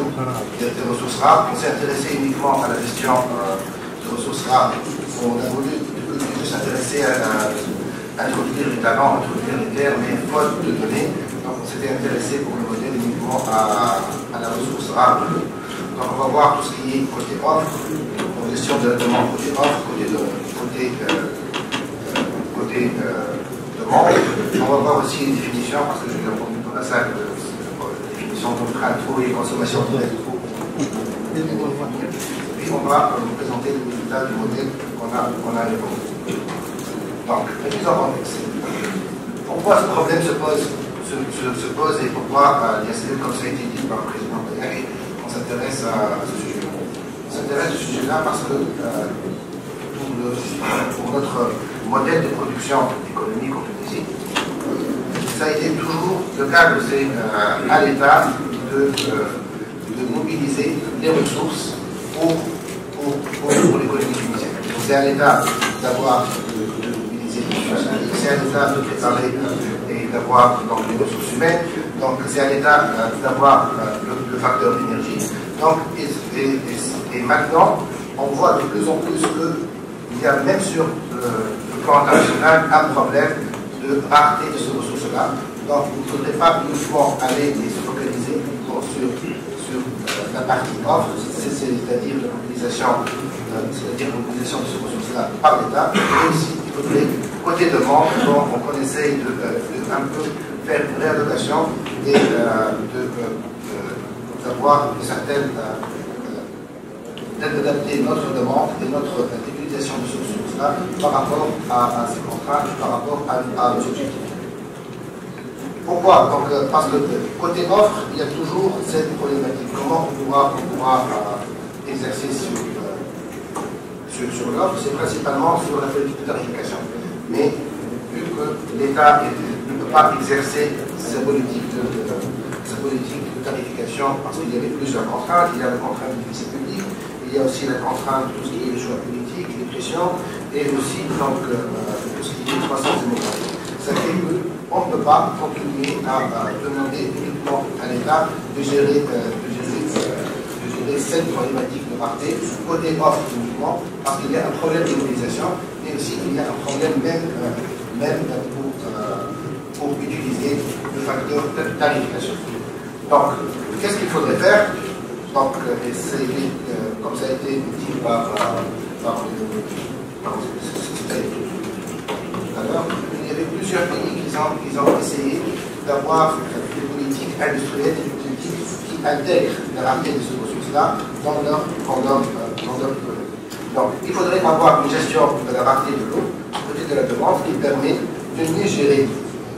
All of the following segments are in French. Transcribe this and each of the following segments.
des ressources rares. On s'est intéressé uniquement à la gestion des ressources rares. On a voulu s'intéresser à introduire les talents, introduire les terres, mais faute de données. Donc on s'était intéressé pour le modèle uniquement à la ressource rare. Donc on va voir tout ce qui est côté offre, gestion directement côté offre, côté demande. On va voir aussi une définition, parce que je l'ai entendu dans la salle, de définition d'empreinte eau et consommation directe eau. Puis on va vous présenter le résultat du modèle qu'on a évoqué. Donc, la mise en contexte. Pourquoi ce problème se pose et pourquoi l'ISL, comme ça a été dit par le président Bayari, on s'intéresse à ce sujet-là. On s'intéresse à ce sujet-là parce que pour notre modèle de production économique en Tunisie, ça a été toujours le cas que c'est à l'État de mobiliser les ressources pour l'économie tunisienne. C'est à l'État d'avoir c'est à l'État de préparer et d'avoir les ressources humaines, donc c'est à l'État d'avoir le facteur d'énergie. Donc, et maintenant, on voit de plus en plus qu'il y a même sur le plan international un problème de rareté de ces ressources-là. Donc, il ne faudrait pas uniquement aller et se focaliser sur la partie offre, c'est-à-dire la mobilisation de ces ressources-là par l'État, mais aussi il faudrait côté demande, donc on essaye de un peu faire une réallocation et d'avoir une certaine d'adapter notre demande et notre utilisation de ces ressources-là par rapport à ces contraintes, par rapport à nos objectifs. Pourquoi? Donc, parce que côté offre, il y a toujours cette problématique. Comment on pourra exercer sur l'offre? C'est principalement sur la politique de tarification. Mais vu que l'État ne peut pas exercer sa politique de tarification parce qu'il y avait plusieurs contraintes, il y a la contrainte du déficit public, il y a aussi la contrainte de tout ce qui est les choix politiques, les pressions, et aussi donc, tout ce qui est croissance démographique. Ça fait qu'on ne peut pas continuer à demander uniquement à l'État de gérer cette problématique de rareté, côté offre uniquement, parce qu'il y a un problème d'immobilisation, mais aussi il y a un problème même pour utiliser le facteur de tarification. Donc, qu'est-ce qu'il faudrait faire? Donc, comme ça a été dit par il y avait plusieurs pays qui ont essayé d'avoir des politiques industrielles, des politiques qui intègrent la rareté de ces ressources-là dans leur économie. Donc, il faudrait avoir une gestion de la rareté de l'eau, côté de la demande, qui permet de mieux gérer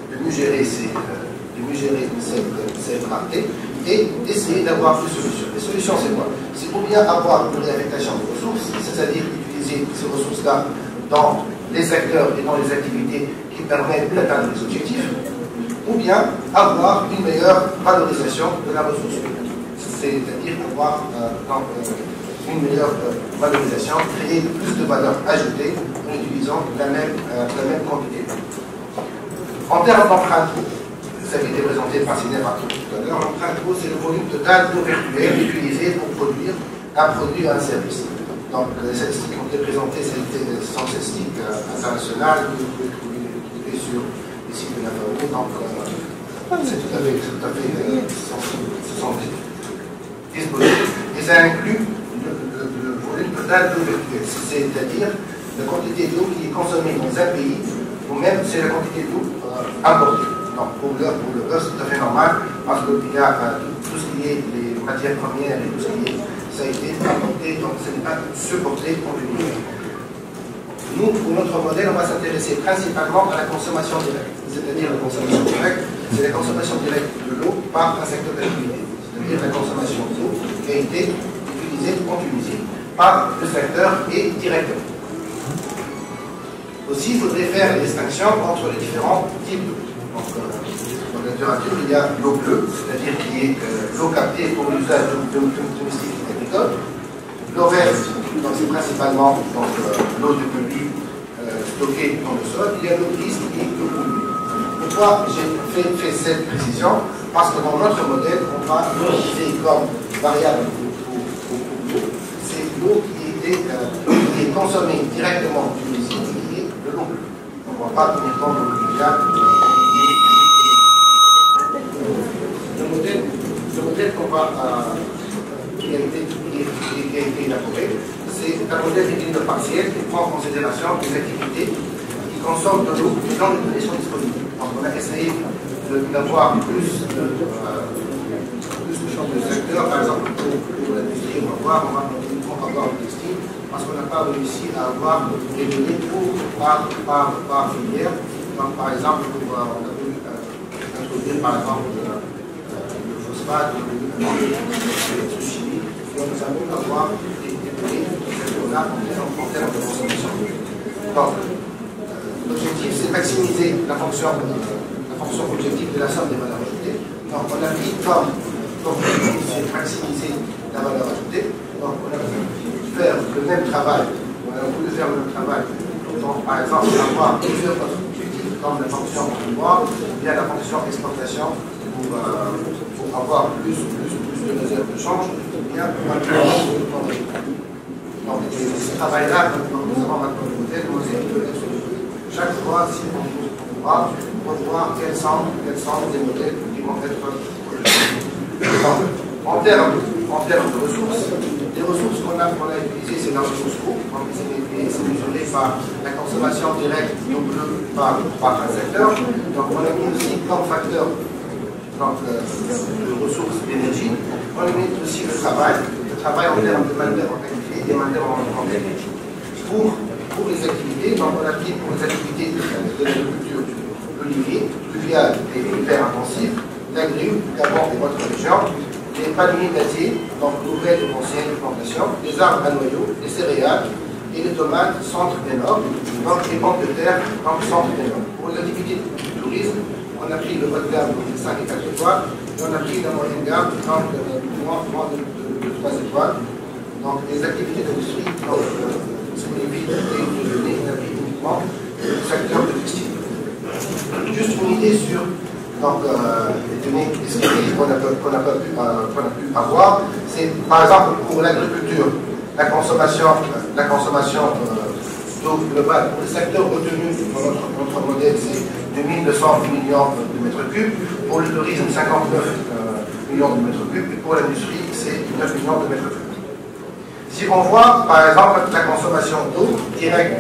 cette rareté et d'essayer d'avoir des solutions. Les solutions, c'est quoi? C'est pour bien avoir une réaffectation de ressources, c'est-à-dire utiliser ces ressources-là dans les secteurs et dans les activités qui permettent d'atteindre les objectifs, ou bien avoir une meilleure valorisation de la ressource, c'est-à-dire avoir une meilleure valorisation, créer plus de valeur ajoutée en utilisant la même quantité. En termes d'empreinte eau, ça a été présenté par Sinef tout à l'heure, l'empreinte eau, c'est le volume total d'eau virtuelle utilisé pour produire un produit ou un service. Donc, les statistiques qui ont été présentées, sont statistiques internationales, que vous pouvez trouver sur les sites de la FAO. Donc, c'est tout à fait disponible. Et ça inclut le volume total d'eau virtuelle, c'est-à-dire la quantité d'eau qui est consommée dans un pays, ou même c'est la quantité d'eau importée. Donc, pour l'heure, c'est tout à fait normal, parce qu'il y a tout ce qui est les matières premières et tout ce qui est. Ça a été apporté, donc ce n'est pas supporté en Tunisie. Nous, pour notre modèle, on va s'intéresser principalement à la consommation directe. C'est-à-dire la consommation directe, c'est la consommation directe de l'eau par un secteur d'activité. C'est-à-dire la consommation d'eau qui a été utilisée en Tunisie par le secteur et directement. Aussi, il faudrait faire la distinction entre les différents types d'eau. Donc, dans la littérature, il y a l'eau bleue, c'est-à-dire qui est l'eau captée pour l'usage domestique. L'eau verte, c'est principalement l'eau de pluie stockée dans le sol. Il y a l'eau grise qui est l'eau polluée. Pourquoi j'ai fait cette précision? Parce que dans notre modèle, on va utiliser comme variable c'est l'eau qui est consommée directement du usine, qui est de l'eau. On ne va pas tenir compte de l'usage. Le modèle qu'on va qui a été élaboré, c'est un modèle d'équilibre partiel qui prend en considération des activités qui consomment de l'eau dont les données sont disponibles. Donc on a essayé d'avoir plus de secteurs, par exemple pour l'industrie, on va avoir le textile, parce qu'on n'a pas réussi à avoir les données par filière. Donc par exemple, on a pu introduire par exemple le phosphate, le chimie, et nous allons avoir des données en termes de consommation. Donc, l'objectif, c'est maximiser la fonction objective de la somme des valeurs ajoutées. Donc, on a mis comme objectif, c'est maximiser la valeur ajoutée. Donc, on a voulu faire le même travail. Donc, par exemple, avoir plusieurs objectifs, comme la fonction emploi, ou bien la fonction exportation, pour avoir plus de réserves de change, ou bien pour améliorer le produit. Donc, ce travail-là, nous avons maintenant le modèle, chaque fois, si on pourra, voir quels sont les modèles qui vont être produits. En termes de ressources, les ressources qu'on a utilisées, c'est la ressource eau, c'est mesuré par la consommation directe, donc par un secteur. Donc on a mis aussi comme facteur de ressources d'énergie, on a mis aussi le travail en termes de main-d'œuvre en qualité et main-d'œuvre en quantité. Pour les activités, donc on a pris pour les activités de l'agriculture, l'olivier, fluvial et hyper intensif, l'agriculture, Gabon et votre région, les palmiers gaziers, donc nouvelles ou anciennes plantations, les arbres à noyaux, les céréales et les tomates centre et nord, donc les pommes de terre, donc centre et nord. Pour les activités du tourisme, on a pris le haut de gamme de 5 et 4 étoiles, et on a pris la moyenne gamme, donc moins de 3 étoiles. Donc les activités d'industrie, donc c'est une vie de données, on a pris uniquement le secteur de textile. Juste une idée sur donc, les données descriptives qu'on a pu avoir, c'est par exemple pour l'agriculture, la consommation d'eau globale pour le secteur retenu dans notre modèle, c'est 2200 millions de mètres cubes, pour le tourisme 59 millions de mètres cubes, et pour l'industrie c'est 9 millions de mètres cubes. Si on voit par exemple la consommation d'eau directe,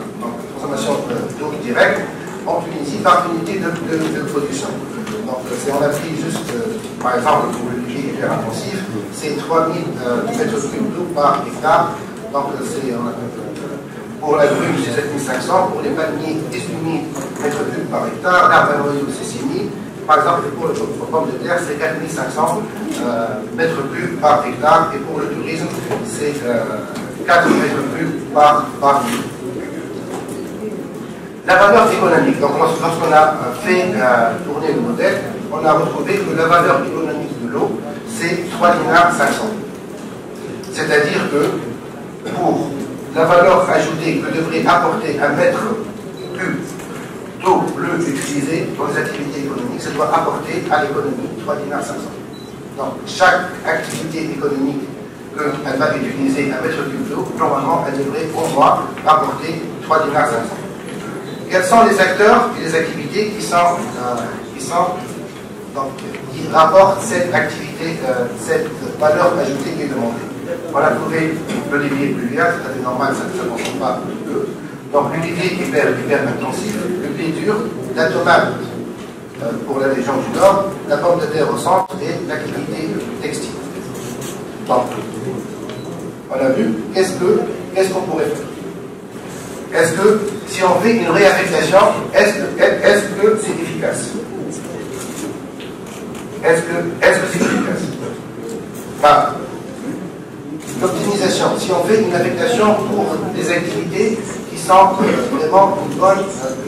en Tunisie par unité de production. Donc on a pris juste, par exemple, pour le budget hyper intensif, c'est 3000 mètres cubes d'eau par hectare. Donc pour la grume, c'est 7500, pour les palmiers, 18 000 mètres cubes par hectare, l'arbre à noyaux, c'est 6 000. Par exemple, pour le pomme de terre, c'est 4500 mètres cubes par hectare, et pour le tourisme, c'est 4 mètres cubes par litre. La valeur économique, donc lorsqu'on a fait tourner le modèle, on a retrouvé que la valeur économique de l'eau, c'est 3,5 dinars. C'est-à-dire que pour la valeur ajoutée que devrait apporter un mètre cube d'eau bleue utilisée pour les activités économiques, ça doit apporter à l'économie 3,5 dinars. Donc chaque activité économique qu'elle va utiliser un mètre cube d'eau, normalement elle devrait au moins apporter 3,5 dinars. Quels sont les acteurs et les activités qui rapportent cette activité, cette valeur ajoutée qui est demandée? On a trouvé l'olivier pluvial, c'est normal, ça ne consomme pas peu. Donc l'olivier hyper intensif, le blé dur, la tomate pour la région du Nord, la pomme de terre au centre et l'activité textile. Donc, on a vu, qu'est-ce qu'on pourrait faire? Est-ce que, si on fait une réaffectation, est-ce que c'est efficace? Est-ce que c'est efficace? Enfin, l'optimisation, si on fait une affectation pour des activités qui sont vraiment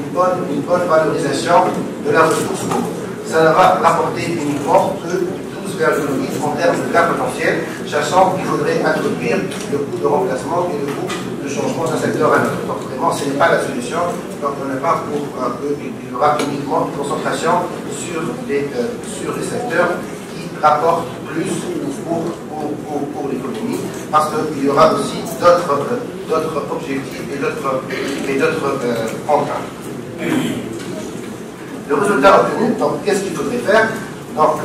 une bonne valorisation de la ressource eau, ça ne va rapporter uniquement que 12 vers en termes de gain potentiel, sachant qu'il faudrait introduire le coût de remplacement et le coût de changement d'un secteur à un autre. Donc vraiment, ce n'est pas la solution. Donc on n'est pas pour qu'il y aura uniquement une concentration sur les secteurs qui rapportent plus pour l'économie, parce qu'il y aura aussi d'autres objectifs et d'autres contraintes. Le résultat obtenu, donc qu'est-ce qu'il faudrait faire? Donc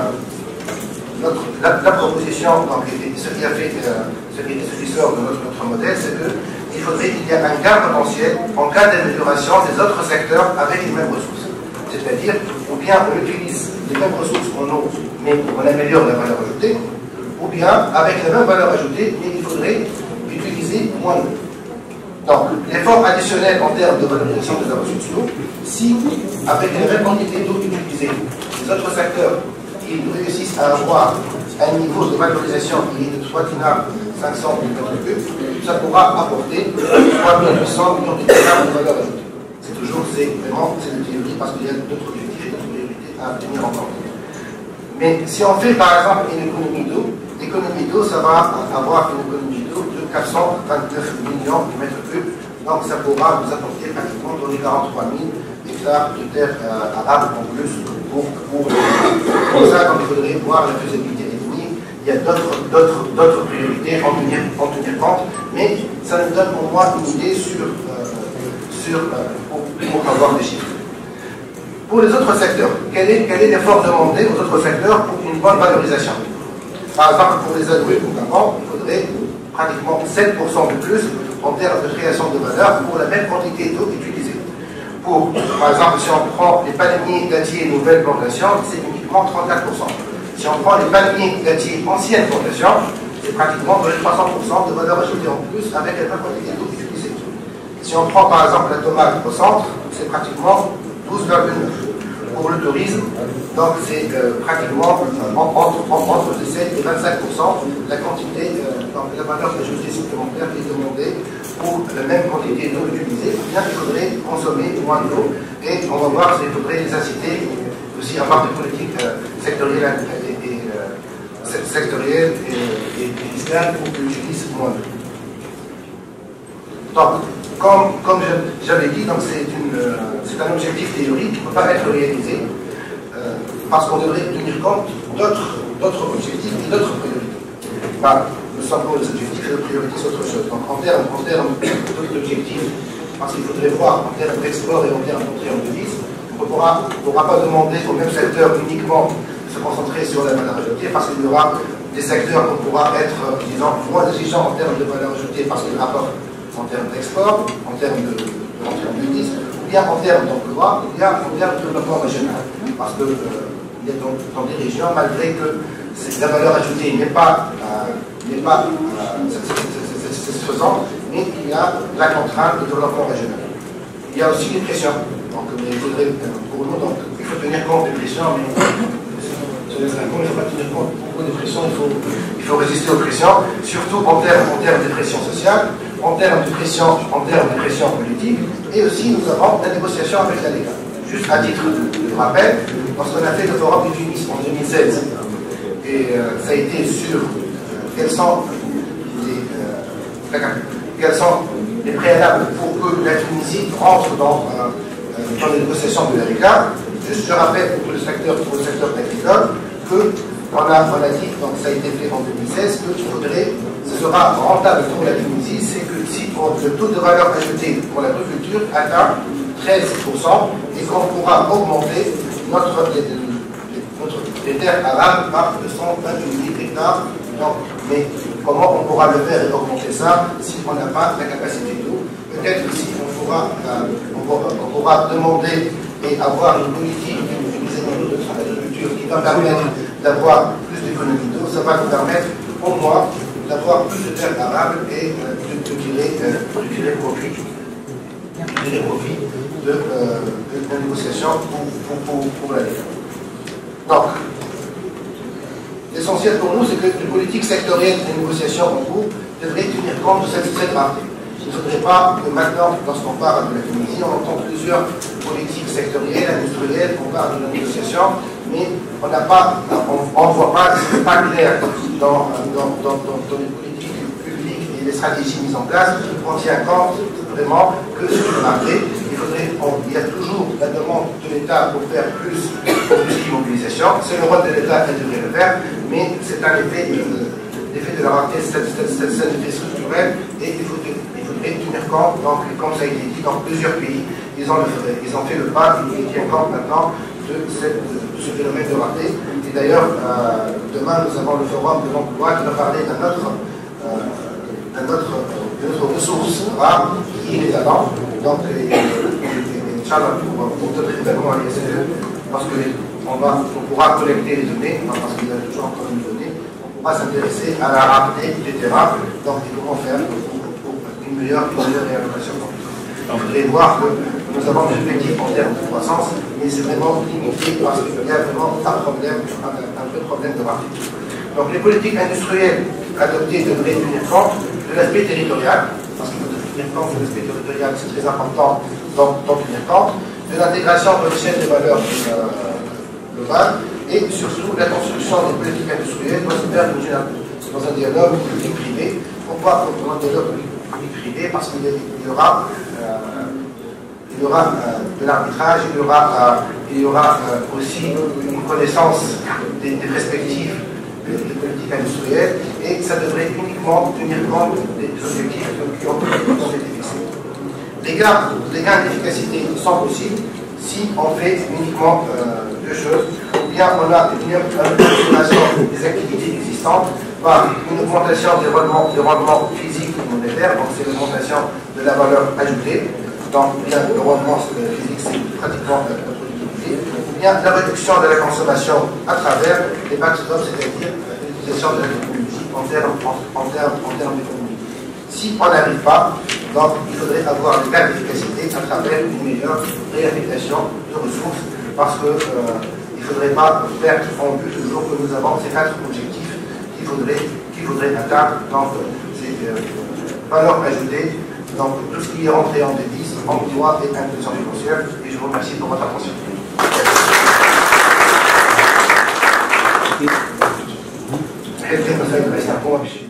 la proposition, donc, ce qui sort de notre modèle, c'est qu'il faudrait qu'il y ait un gain potentiel en cas d'amélioration des autres secteurs avec les mêmes ressources. C'est-à-dire, ou bien on utilise les mêmes ressources en eau, mais on améliore la valeur ajoutée, ou bien avec la même valeur ajoutée, mais il faudrait utiliser moins d'eau. Donc, l'effort additionnel en termes de valorisation de la ressource d'eau, si avec la même quantité d'eau utilisée, les autres secteurs ils réussissent à avoir un niveau de valorisation qui est de 3 dinars 500 m3, ça pourra apporter 3800 millions de dinars de valeur ajoutée. C'est toujours, c'est de théorie parce qu'il y a d'autres objectifs et d'autres priorités à tenir en compte. Mais si on fait par exemple une économie d'eau, l'économie d'eau, ça va avoir une économie d'eau de 429 millions de mètres cubes, donc ça pourra nous apporter pratiquement dans les 43 000 hectares de terres arables en plus pour ça, donc il faudrait voir la faisabilité définie. Il y a d'autres priorités en tenir compte, mais ça nous donne au moins une idée pour avoir des chiffres. Pour les autres secteurs, quel est l'effort demandé aux autres secteurs pour une bonne valorisation? Par exemple, pour les adultes, notamment, il faudrait pratiquement 7% de plus en termes de création de valeur pour la même quantité d'eau utilisée. Par exemple, si on prend les palmiers dattiers nouvelles plantations, c'est uniquement 34%. Si on prend les palmiers dattiers anciennes plantations, c'est pratiquement 300% de valeur ajoutée en plus avec la même quantité d'eau utilisée. Si on prend par exemple la tomate au centre, c'est pratiquement 12,9%. Pour le tourisme, donc c'est pratiquement entre 17 et 25% la quantité, donc la valeur ajoutée supplémentaire qui est demandée pour la même quantité d'eau utilisée. Bien qu'il faudrait consommer moins d'eau et on va voir qu'il faudrait les inciter aussi à avoir des politiques sectorielles et fiscales pour qu'ils utilisent moins d'eau. Donc, comme j'avais dit, c'est un objectif théorique qui ne peut pas être réalisé parce qu'on devrait tenir compte d'autres objectifs et d'autres priorités. Nous sommes pour les objectifs et les priorités, c'est autre chose. Donc en termes d'objectifs, parce qu'il faudrait voir en termes d'export et en termes de devise, on ne pourra pas demander au même secteur uniquement de se concentrer sur la valeur ajoutée parce qu'il y aura des secteurs qui pourra être, disons, moins exigeants en termes de valeur ajoutée parce qu'ils rapportent en termes d'export, en termes de devise, ou bien en termes d'emploi, ou bien en termes de développement régional. Parce qu'il y a dans des régions, malgré que la valeur ajoutée n'est pas satisfaisante, mais il y a la contrainte du développement régional. Il y a aussi des pressions. Donc il faudrait, pour nous, donc, il faut tenir compte des pressions, mais il ne faut pas tenir compte des pressions, il faut résister aux pressions, surtout en termes de pression sociale, en termes de pression politique, et aussi nous avons la négociation avec la Liga. Juste à titre de rappel, lorsqu'on a fait le forum de Tunis en 2016, et ça a été sur quels sont les préalables pour que la Tunisie rentre dans les négociations de la Liga. Juste je rappelle pour le secteur agricole qu'on a dit, donc ça a été fait en 2016, ce sera rentable pour la Tunisie, c'est que si le taux de valeur ajoutée pour l'agriculture atteint 13% et qu'on pourra augmenter les terres arables par 228 000 hectares. Donc, mais comment on pourra le faire et augmenter ça si on n'a pas la capacité d'eau? Peut-être que si on pourra demander et avoir une politique d'utiliser l'agriculture qui va permettre d'avoir plus d'économie d'eau, ça va nous permettre au moins d'avoir plus de terres arables et de tirer profit de la négociation pour la Ligue. Donc, l'essentiel pour nous, c'est que les politiques sectorielles de négociation en cours devraient tenir compte de cette rareté. Il ne faudrait pas que maintenant, lorsqu'on parle de la Tunisie, on entend plusieurs politiques sectorielles, industrielles, on parle de la négociation, mais on ne voit pas, c'est pas clair dans les politiques publiques et les stratégies mises en place. On tient compte vraiment que sur le marché, il y a toujours la demande de l'État pour faire plus d'immobilisation. C'est le rôle de l'État qui devrait le faire, mais c'est un effet de la rareté, c'est un effet structurel et il faudrait tenir compte. Donc, comme ça a été dit, dans plusieurs pays, ils ont fait le pas, ils tiennent compte maintenant de ce phénomène de rareté. Et d'ailleurs, demain, nous avons le forum de l'emploi qui va parler d'une autre ressource rare qui est les talents. Donc, Inch'Allah, pour d'autres événements à l'ISE, parce qu'on pourra collecter les données, parce qu'il y a toujours encore une donnée, on pourra s'intéresser à la rareté du terrain, donc comment faire pour une meilleure réallocation. Donc, vous allez voir que nous avons des objectifs en termes de croissance, mais c'est vraiment limité parce qu'il y a vraiment un vrai problème de rareté. Donc, les politiques industrielles adoptées devraient tenir compte de l'aspect territorial, parce qu'il faut tenir compte de l'aspect territorial, c'est très important d'en tenir compte, de l'intégration de l'échelle des valeurs globales, et surtout la construction des politiques industrielles doit se faire dans un dialogue public-privé. Pourquoi dans un dialogue public-privé? Parce qu'il y aura de l'arbitrage, il y aura aussi une connaissance des perspectives des politiques industrielles, et ça devrait uniquement tenir compte des objectifs qui ont été fixés. Les gains d'efficacité sont possibles si on fait uniquement deux choses. Ou bien on a une amélioration des activités existantes par une augmentation des rendements physiques et monétaires, donc c'est l'augmentation de la valeur ajoutée. Donc, bien, le rendement physique, c'est pratiquement la productivité. Ou bien la réduction de la consommation à travers les backstops, c'est-à-dire l'utilisation de la technologie en termes d'économie. Si on n'arrive pas, donc il faudrait avoir des gains d'efficacité à travers une meilleure réaffectation de ressources, parce qu'il ne faudrait pas perdre en vue toujours que nous avons ces 4 objectifs qu'il faudrait atteindre. Donc, c'est valeur ajoutée, donc tout ce qui est rentré en devise, emploi et inclusion financière. Et je vous remercie pour votre attention.